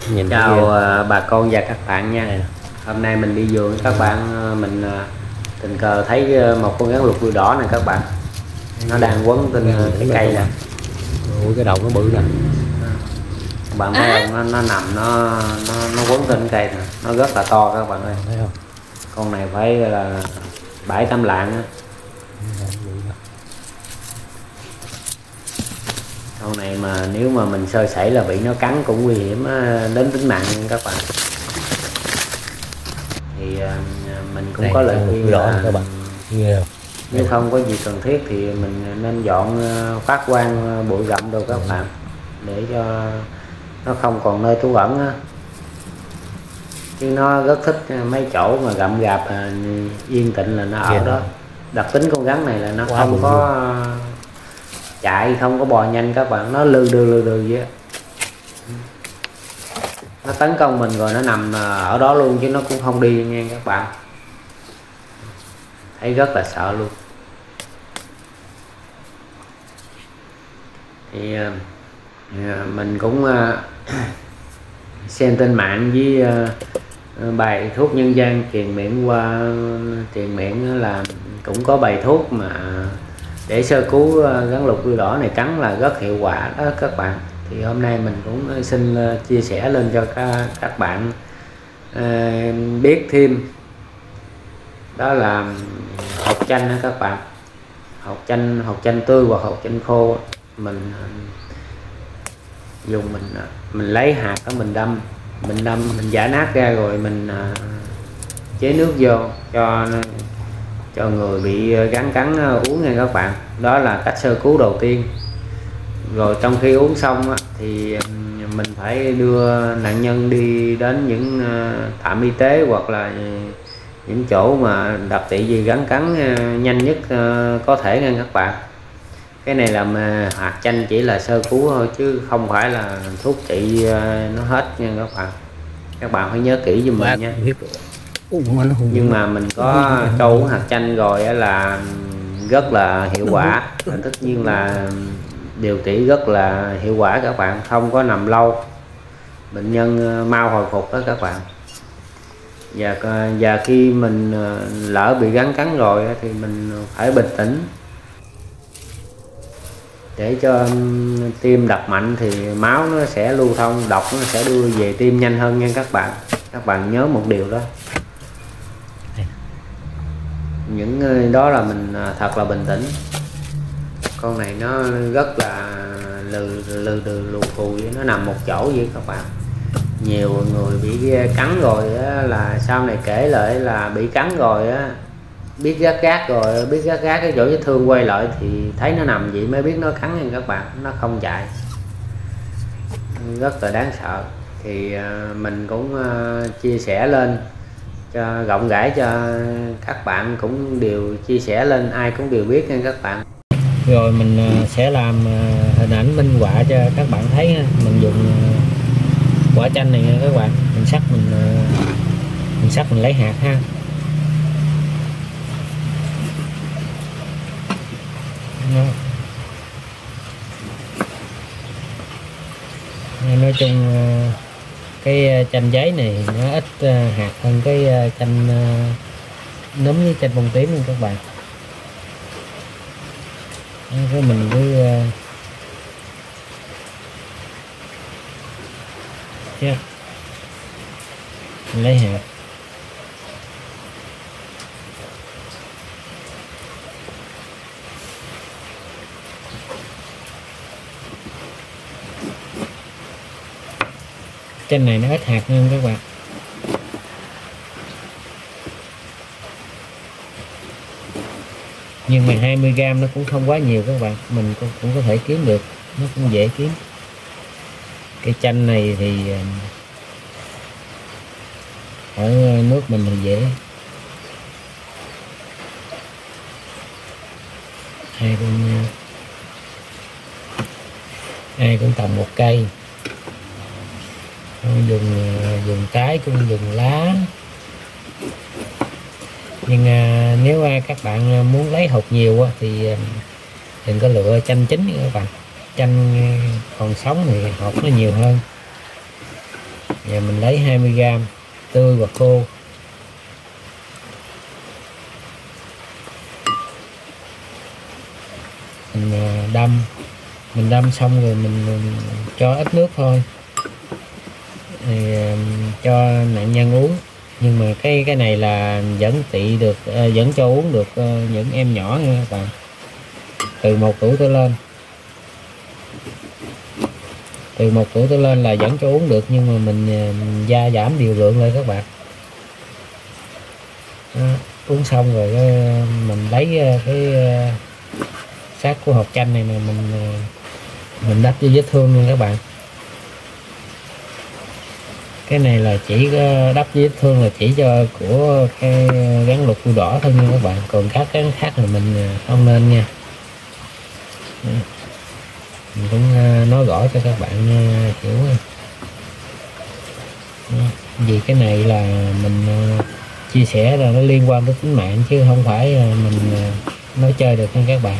Nhìn Chào bà con và các bạn nha. Hôm nay mình đi vườn các bạn, mình tình cờ thấy một con rắn lục đuôi đỏ này các bạn. Nó đang quấn trên cái cây nè. ui cái đầu nó bự nè. Bạn thấy không? Nó nằm nó quấn trên cái cây nè. Nó rất là to các bạn ơi. Thấy không? Con này phải là 7-8 lạng á. Con này mà nếu mà mình sơ sẩy là bị nó cắn cũng nguy hiểm đến tính mạng nha các bạn. Thì mình cũng đây, có lời khuyên là các bạn. nếu không có gì cần thiết thì mình nên dọn phát quang bụi rậm đồ các bạn, để cho nó không còn nơi trú ẩn á. Chứ nó rất thích mấy chỗ mà rậm rạp yên tĩnh là nó ở đó. Đặc tính con rắn này là nó không có chạy, không có bò nhanh các bạn, nó lừ đừ vậy. Nó tấn công mình rồi nó nằm ở đó luôn chứ nó cũng không đi nha các bạn. Thấy rất là sợ luôn. Thì mình cũng xem trên mạng với bài thuốc nhân gian truyền miệng qua truyền miệng là cũng có bài thuốc mà để sơ cứu rắn lục đuôi đỏ này cắn là rất hiệu quả đó các bạn. Thì hôm nay mình cũng xin chia sẻ lên cho các bạn biết thêm. Đó là hột chanh đó các bạn. Hột chanh tươi hoặc hột chanh khô. Mình dùng mình lấy hạt đó, mình đâm mình giã nát ra rồi mình chế nước vô cho người bị rắn cắn uống nha các bạn. Đó là cách sơ cứu đầu tiên. Rồi trong khi uống xong thì mình phải đưa nạn nhân đi đến những trạm y tế hoặc là những chỗ mà đặc trị gì rắn cắn nhanh nhất có thể nha các bạn. Cái này là hạt chanh chỉ là sơ cứu thôi chứ không phải là thuốc trị nó hết nha các bạn. Các bạn phải nhớ kỹ giùm mình nha. Nhưng mà mình có cho uống hạt chanh rồi là rất là hiệu quả. Tất nhiên là điều trị rất là hiệu quả các bạn, không có nằm lâu, bệnh nhân mau hồi phục đó các bạn. Và khi mình lỡ bị rắn cắn rồi thì mình phải bình tĩnh để cho tim đập mạnh thì máu nó sẽ lưu thông, độc nó sẽ đưa về tim nhanh hơn nha các bạn. Các bạn nhớ một điều đó. Những đó là mình thật là bình tĩnh. Con này nó rất là lù khù, nó nằm một chỗ vậy các bạn. Nhiều người bị cắn rồi á, là sau này kể lại là bị cắn rồi á, biết gác rồi, biết gác cái chỗ vết thương quay lại thì thấy nó nằm vậy mới biết nó cắn nha các bạn, nó không chạy, rất là đáng sợ. Thì mình cũng chia sẻ lên cho rộng rãi cho các bạn cũng đều chia sẻ lên, ai cũng đều biết nha các bạn. Rồi mình sẽ làm hình ảnh minh họa cho các bạn thấy. Mình dùng quả chanh này nha các bạn, mình sắc mình lấy hạt ha. Nói chung cái chanh giấy này nó ít hạt hơn cái chanh núm với chanh bông tím nha các bạn. Cái mình cứ mình lấy hạt. Chanh này nó ít hạt hơn các bạn. Nhưng mà 20g nó cũng không quá nhiều các bạn, mình cũng có thể kiếm được, nó cũng dễ kiếm. Cây chanh này thì ở nước mình thì dễ. Ai cũng trồng một cây, dùng trái cũng dùng lá. Nhưng nếu các bạn muốn lấy hột nhiều thì đừng có lựa chanh chín các bạn. Chanh còn sống thì hột nó nhiều hơn. Giờ mình lấy 20g tươi và khô. Mình đâm xong rồi mình cho ít nước thôi thì cho nạn nhân uống. Nhưng mà cái này là vẫn tị được, vẫn cho uống được những em nhỏ nha các bạn, từ 1 tuổi trở lên. Từ 1 tuổi trở lên là vẫn cho uống được, nhưng mà mình gia giảm điều lượng lại các bạn. Đó, uống xong rồi mình lấy cái xác của hột chanh này mà mình đắp cho vết thương nha các bạn. Cái này là chỉ có đắp vết thương là chỉ cho của cái gắn lục đuôi đỏ thôi nha các bạn, còn các cái khác là mình không nên nha. Mình cũng nói rõ cho các bạn hiểu. Vì cái này là mình chia sẻ là nó liên quan tới tính mạng chứ không phải mình nói chơi được nha các bạn.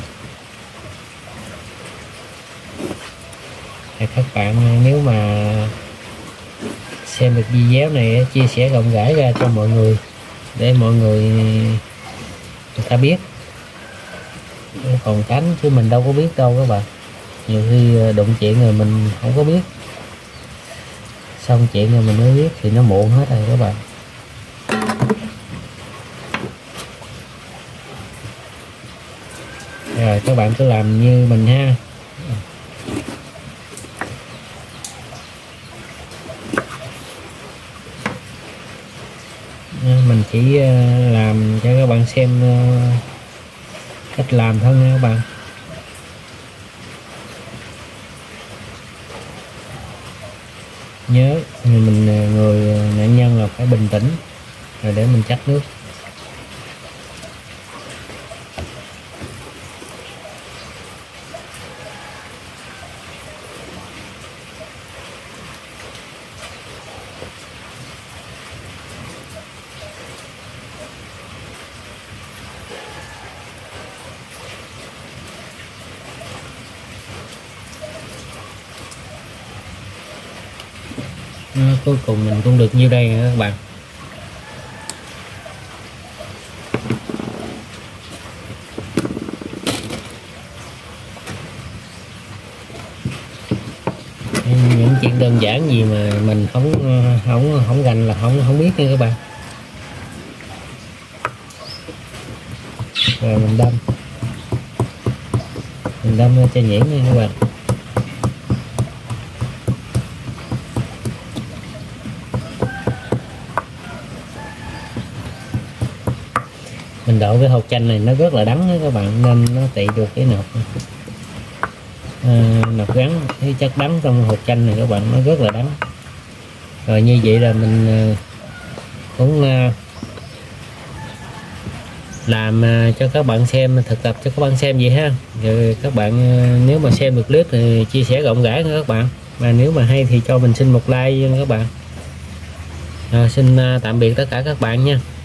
Các bạn nếu mà xem được video này chia sẻ rộng rãi ra cho mọi người để mọi người ta biết, còn tránh chứ mình đâu có biết đâu các bạn. Nhiều khi đụng chuyện rồi mình không có biết, xong chuyện rồi mình mới biết thì nó muộn hết rồi các bạn. Rồi các bạn cứ làm như mình ha. Mình chỉ làm cho các bạn xem cách làm thôi nha các bạn. Nhớ mình người nạn nhân là phải bình tĩnh rồi để mình chắc nước. Cuối cùng mình cũng được nhiêu đây nha các bạn. Những chuyện đơn giản gì mà mình không gành là không biết nha các bạn. Rồi mình đâm cho nhuyễn nha các bạn. Mình đậu cái hột chanh này nó rất là đắng đó các bạn, nên nó tị được cái nọc gắn, cái chất đắng trong hột chanh này các bạn, nó rất là đắng. Rồi như vậy là mình cũng làm cho các bạn xem, thực tập cho các bạn xem vậy ha. Rồi các bạn nếu mà xem được clip thì chia sẻ rộng rãi nha các bạn, và nếu mà hay thì cho mình xin một like nha các bạn. Rồi, xin tạm biệt tất cả các bạn nha.